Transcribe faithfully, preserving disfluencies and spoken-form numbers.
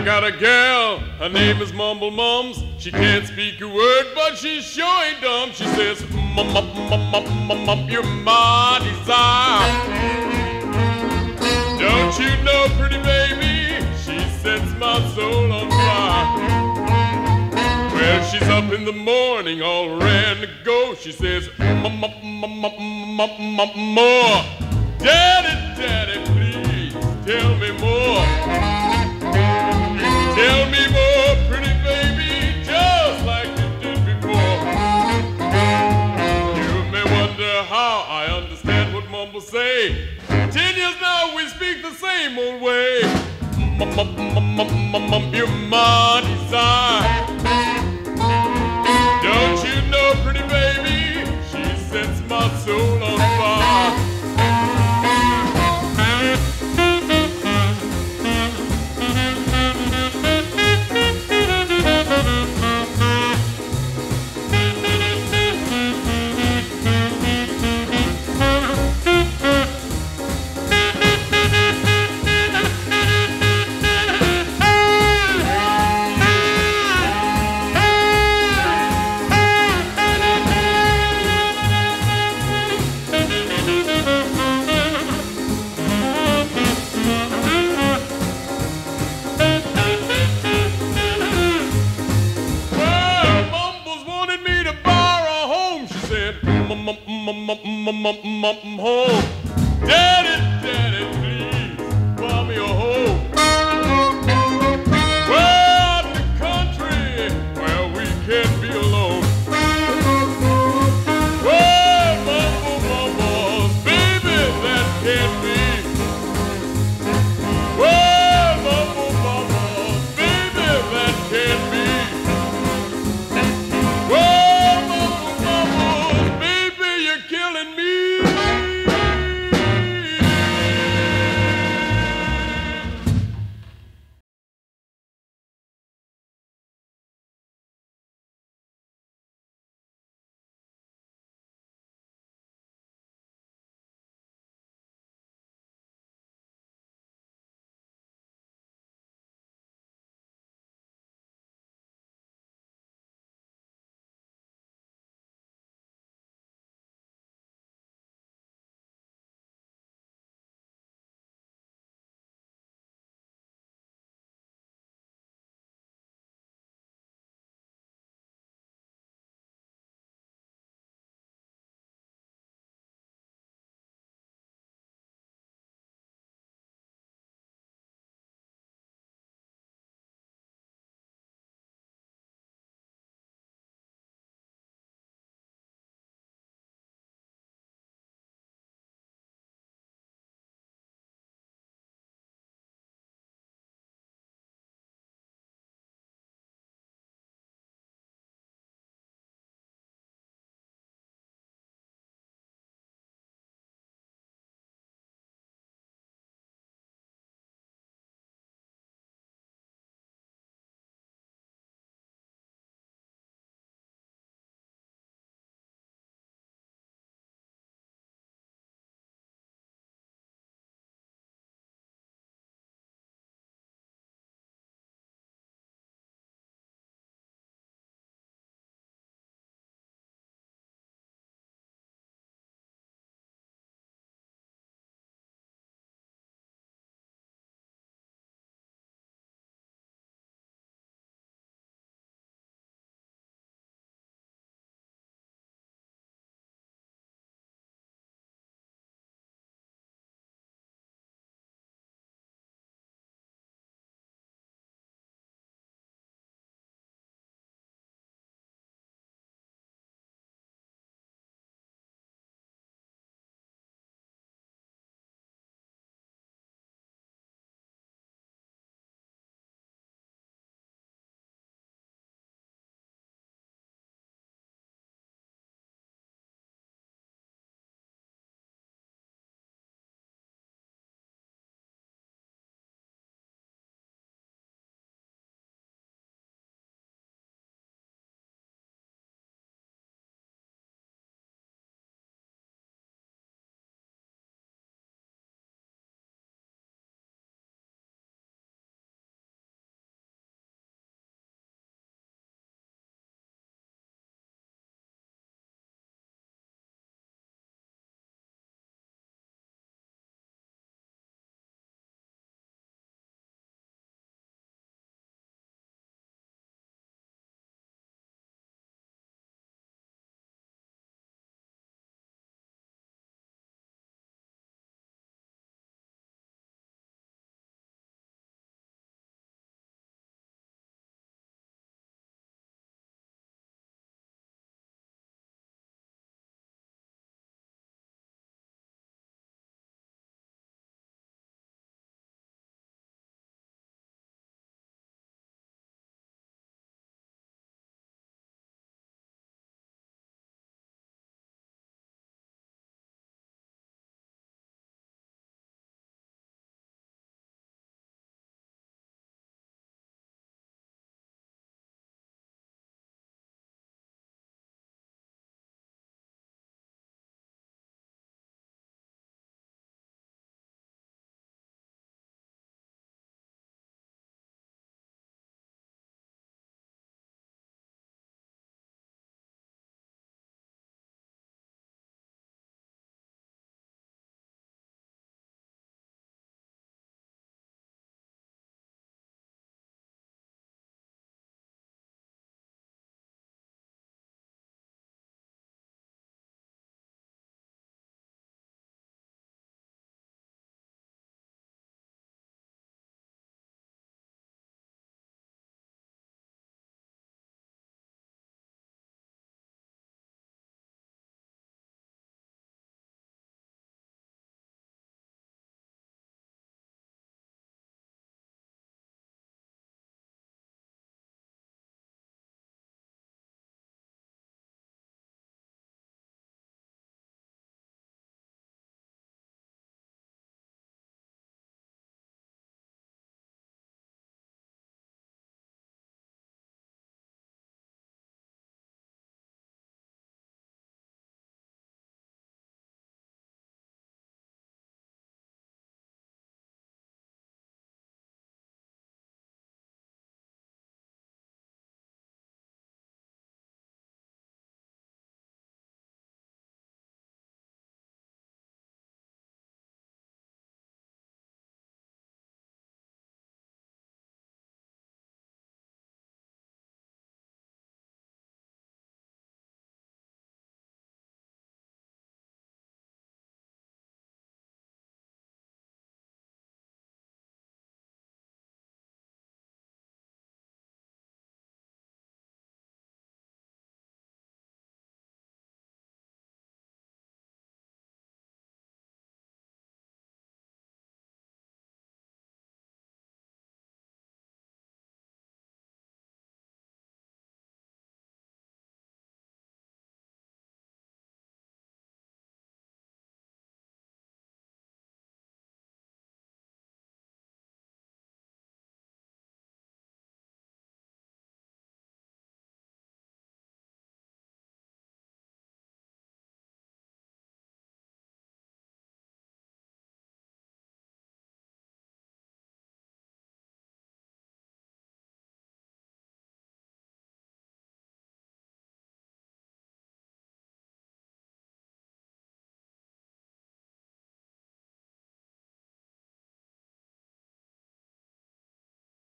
got a gal, her name is Mumble Mums. She can't speak a word, but she sure ain't dumb. She says, mum, mum, mum, mum, mum, mum, you're my desire. Don't you know, pretty baby, she sets my soul on fire. Well, she's up in the morning, all ready to go. She says, mum, mum, mum, mum, mum, mum, more. Daddy, daddy, please, tell me more. Tell me more, pretty baby, just like you did before. You may wonder how I understand what Mumble say. Ten years now we speak the same old way. Mum, mum, mum, mum, mum, mum, you're my desire.